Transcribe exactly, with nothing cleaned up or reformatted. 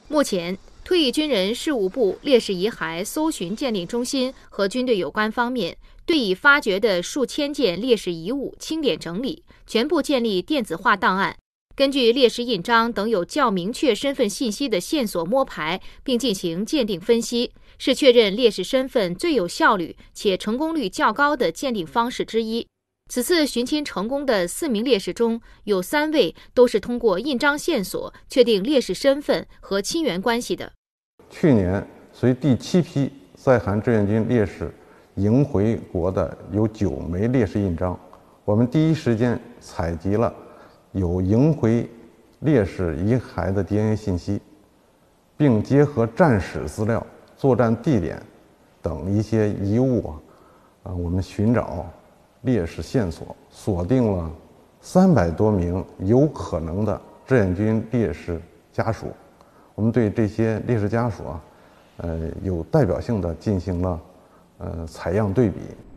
目前，退役军人事务部烈士遗骸搜寻鉴定中心和军队有关方面对已发掘的数千件烈士遗物清点整理，全部建立电子化档案。根据烈士印章等有较明确身份信息的线索摸排，并进行鉴定分析，是确认烈士身份最有效率且成功率较高的鉴定方式之一。此次寻亲成功的四名烈士中，有三位都是通过印章线索确定烈士身份和亲缘关系的。 去年随第七批在韩志愿军烈士迎回国的有九枚烈士印章，我们第一时间采集了有迎回烈士遗骸的 D N A 信息，并结合战史资料、作战地点等一些遗物啊，啊，我们寻找烈士线索，锁定了三百多名有可能的志愿军烈士家属。我们对这些烈士家属啊，呃，有代表性的进行了呃采样对比。